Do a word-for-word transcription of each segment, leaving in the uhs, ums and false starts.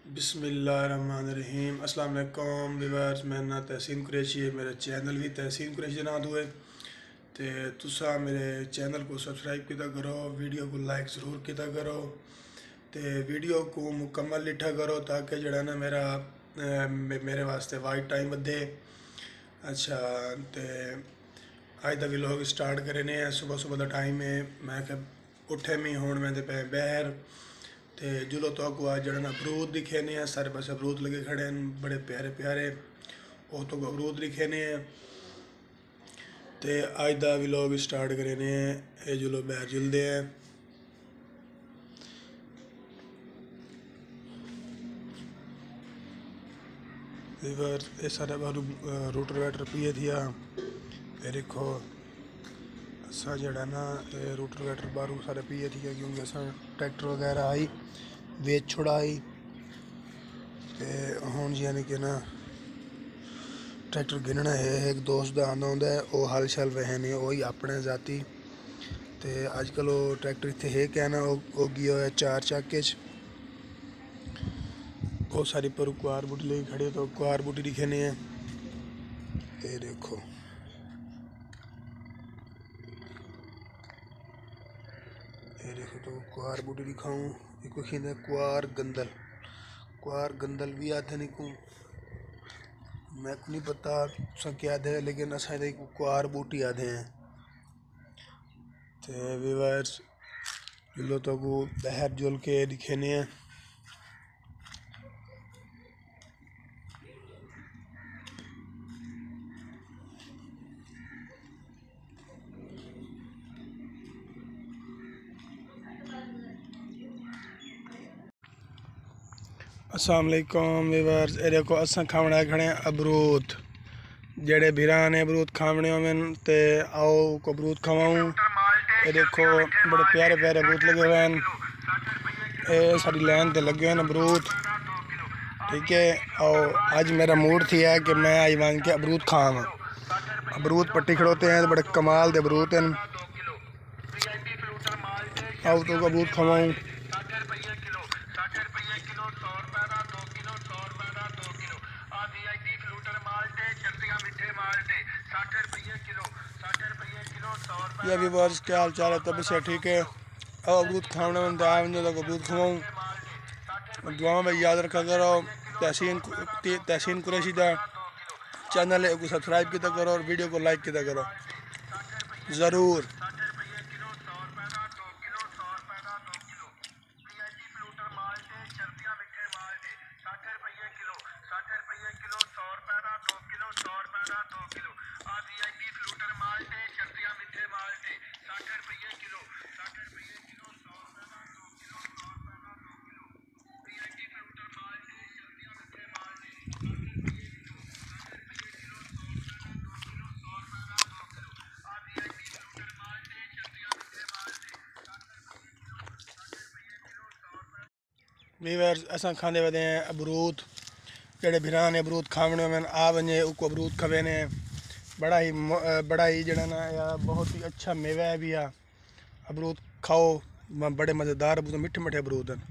बिस्मिल्लाहिर्रहमानिर्रहीम। अस्सलाम वालेकुम व्यूअर्स, मेरा नाम तहसीन कुरैशी है। मेरा चैनल भी तहसीन कुरैशी नाम हुए तो तुसा मेरे चैनल को सब्सक्राइब किया करो, वीडियो को लाइक ज़रूर किया करो तो वीडियो को मुकम्मल लिखा करो ताकि जड़ा ना मेरा मेरे वास्ते वाइट टाइम बदे। अच्छा तो अज का व्लॉग स्टार्ट करने हैं। सुबह सुबह का टाइम है, मैं उठे मी हूँ मैं पे बहर तो जुलो तो अगो आज जड़ा अमरूद दिखे ने हैं। सारे पास अमरूद लगे खड़े हैं, बड़े प्यारे प्यारे वो तो अमरूद लिखे ने हैं। तो अज का व्लॉग स्टार्ट करने हैं। ये जुलो बहर जुलते हैं। ये सारे बारू रूटर वैटर पिए थिया। ये देखो असा जड़ा ना रूटर वैटर बारू सारे पिए थिया क्योंकि असा ट्रैक्टर वगैरह आई वेच छुड़ाई तो हूँ यानी कि ना ट्रैक्टर गिनना है। एक दोस्त का आंदा होंदा है वो हल शल वह ने वही अपने जाती तो अजकल वो ट्रैक्टर इतने है क्या ना वो गया है चार चाके बहुत सारी पर कुआर बूटी लेके खड़े तो कुआर बूटी दिखेने हैं। ये देखो ये देखो तो कुआर बूटी दिखाऊँ एक खींदा कुआर गंदल कुआर गंदल भी आते नहीं को मैं को नहीं पता सब याद है लेकिन असा कुआर बूटी आते हैं। तो व्यूअर्स जुलो तो को बहर जुल के दिखेने हैं। अस्सलाम वालेकुम व्यूअर्स, ये देखो असा खावना खड़े अमरूद जेड़े भिरा ने अमरूद खावने होवन ते आओ को अमरूद खवाऊँ। ये देखो बड़े प्यारे प्यारे अमरूद लगे हुए हैं। ये सारी लाइन ते लगे हुए हैं अमरूद, ठीक है। और आज मेरा मूड थी है कि मैं आज मान के अमरूद खावा। अमरूद पट्टी खड़ोते हैं, बड़े कमाल के अमरूद हैं। आओ तो अमरूद खवाऊँ। ये भी वर्ष क्या हाल चाल है, तब से ठीक है। अब अमरूद खाने में तो आए तो अमरूद खवाऊँ। दुआ में याद रखा करो तहसीन तहसीन कुरैशी का चैनल है, सब्सक्राइब किया करो और वीडियो को लाइक किया करो ज़रूर। वीवर्स असा खाते वधे हैं अमरूद जेड़े भिरा ने अमरूद खावने में आ वजे उको अमरूद खवे ने। बड़ा ही बड़ा ही जड़ा ना या बहुत ही अच्छा मेवा है भी आ अमरूद खाओ, बड़े मज़ेदार अमरूद मिठे मिठे अमरूद हैं।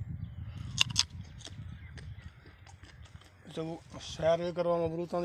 तो सैर भी करो अमरूदों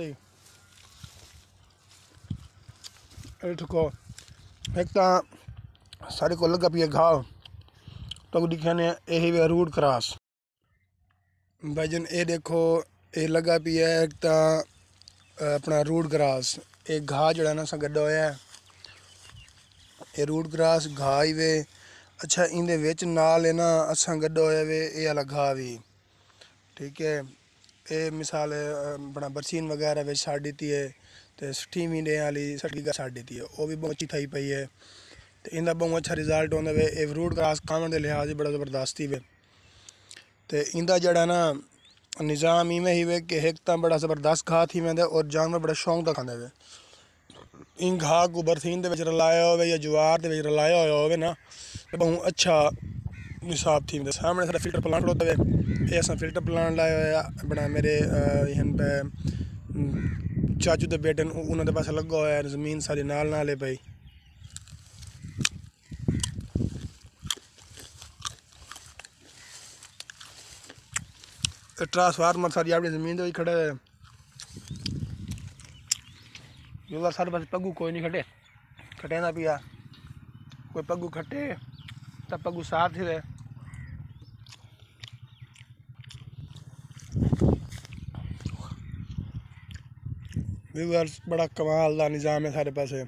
की ठुको। एक तो सारे को लगा पिया घाव तो दिखे ने यही वे रूट क्रॉस भाईजन। ये देखो ये लगा पिया एक तो अपना रूट ग्रास एक घाह जड़ा ना सा गड्ढा होया है। ये रूट ग्रास घाह ही वे। अच्छा इंदे विच नाल है ना असा गड्ढा होया वे ये वाला घाह भी, ठीक है। ये मिसाल अपना बरसीन वगैरह विच छड़ दी है तो स्टीम ही वाली सड़ी छड़ दी है, वो भी बहुत अच्छी थी पई है। तो इनका बहुत अच्छा रिजल्ट होंगे वे। ये रूट ग्रास खाने के लिहाज बड़ा जबरदस्त ही वे। तो इंदा जड़ा ना निज़ाम इवें ही वे कि एक तो बड़ा जबरदस्त घाह थी वेंदा और जानवर बड़ा शौक का खाते वे। इन घाह को बरसीन के रलाया हो या जवार के रलाया होया हो ना तो बहुत अच्छा हिसाब थी। सामने सारा फिल्टर प्लांट होता है, ये असा फिल्टर प्लांट लाया होया अपना मेरे यहाँ पे चाचू के बेटे उन्होंने पास लगा हुआ है। जमीन सारी नाल नाल है भाई। ट्रांसफार्मर सारी अपनी ज़मीन दे खड़े हुए जो सारे पास पग्गू कोई नहीं खटे खटे ना पिया कोई पग्गू खटे तब पग्गू साथ ही रहे व्यूअर्स बड़ा कमाल का निज़ाम है सारे पासे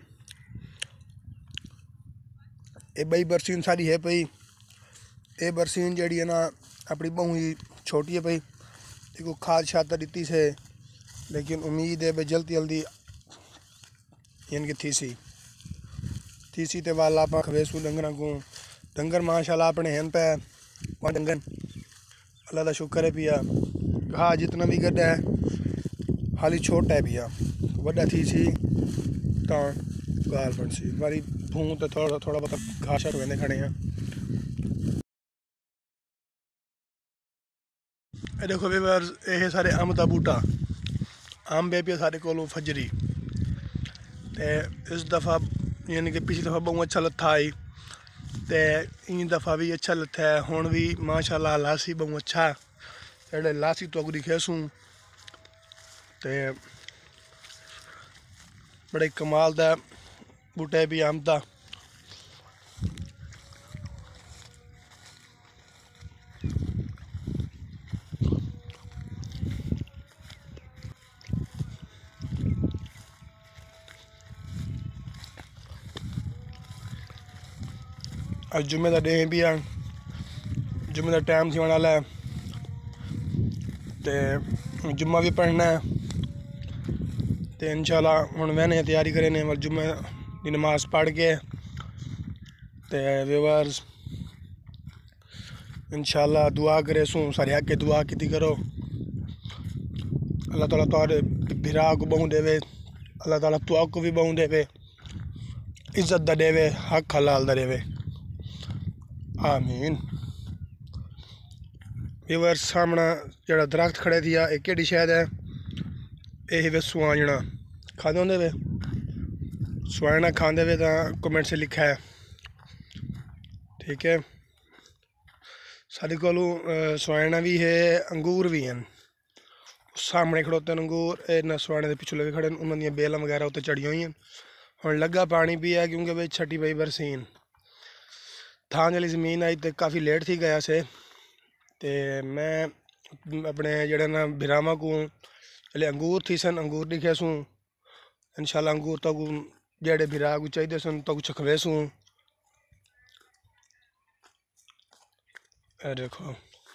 ये बई बरसीन सारी है पई ये बरसीन जड़ी है ना अपनी बहु ही छोटी है पई देखो खाद शाद दी से लेकिन उम्मीद है भाई जल्दी जल्दी यानी कि थी सी थी सी ते वाला आप खवेसू डंगर को डंगर माशाल्लाह अपने हैं पे डंगर अल्लाह का शुक्र है पिया घा जितना भी गड्ढा है हाली छोटा है पिया वड्डा थी सी तो गाल बन सी हमारी भूं तो थोड़ा थोड़ा बहुत घास होने खड़े हैं ये देखो व्यूअर्स ये सारे अम्ब का बूटा अम्ब है पिया सारे को फजरी ते इस दफ़ा यानी कि पिछली दफ़ा बहुत अच्छा लथा आई ते इन दफ़ा भी अच्छा लथा है हुण भी माशाल्लाह लासी बहुत अच्छा जेडे लासी तो अगरी खेसूँ ते बड़े कमाल का बूटा भी अम्ब का अज जुम्मे का डे भी है जुम्मे का टाइम थी वाला है तो जुम्मा भी पढ़ना है तो इंशाल्लाह हुण मैंने तैयारी करें वल जुम्मे की नमाज पढ़ के तो व्यूअर्स इंशाल्लाह दुआ करे सूँ सारे आके दुआ की करो अल्लाह ताला तुहाडे भिरा को बहु देवे अल्लाह ताला तुआ को भी बहु देवे इज्जत दा देवे हक हलाल दा देवे आमीन व्यूअर्स सामने जड़ा दरख्त खड़े थी एक केड़ी शायद है यही वे सुहाजना खाते होंगे वे सुहाजना खाते वे तो कमेंट से लिखा है ठीक है साढ़े को सुहाजना भी है अंगूर भी हैं सामने खड़ोते हैं अंगूर इन्हें सुहाने के पिछू लगे खड़े उन्होंने बेलां वगैरह उत्ते चढ़ी हुई हैं हुण लगा पानी भी है क्योंकि भाई छठी पई बरसीन थां वाली ज़मीन आई तो काफ़ी लेट थी गया से ते मैं अपने जड़े ना बिरामा को जल्ले अंगूर थी सन अंगूर दिखे सूँ इंशाल्लाह अंगूर तो जेड़े बिरा को चाहिए सन तो चखवे सूँ देखो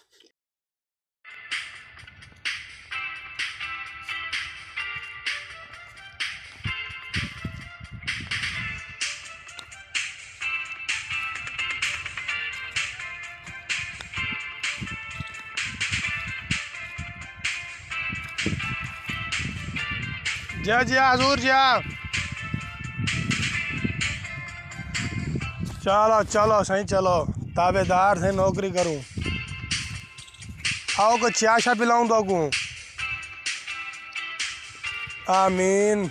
जा जा हजूर जा चलो चलो सही चलो ताबेदार से नौकरी करूं आओ को चाय शा पिलाऊं तो को आमीन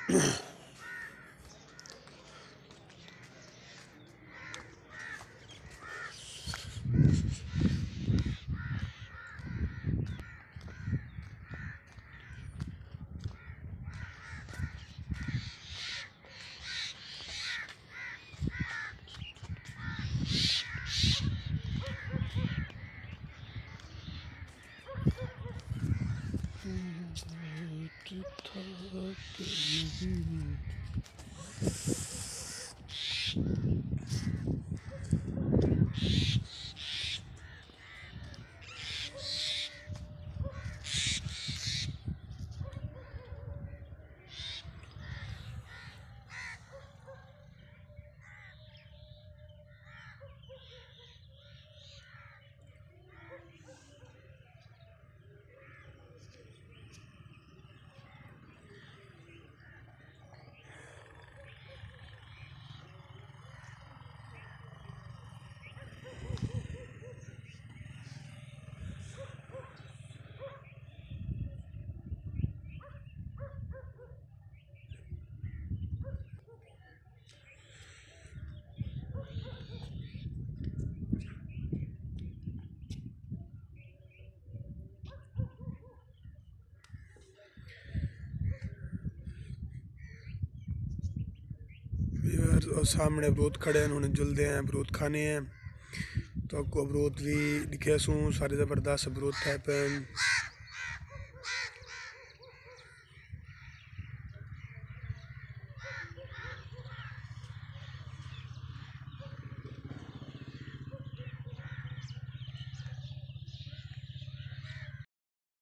और सामने अमरूद खड़े हैं, उन्होंने जुलदे हैं, अमरूद खाने हैं। तो आपको अमरूद भी दिखे सूँ सारे ज़बरदस्त अमरूद थे पे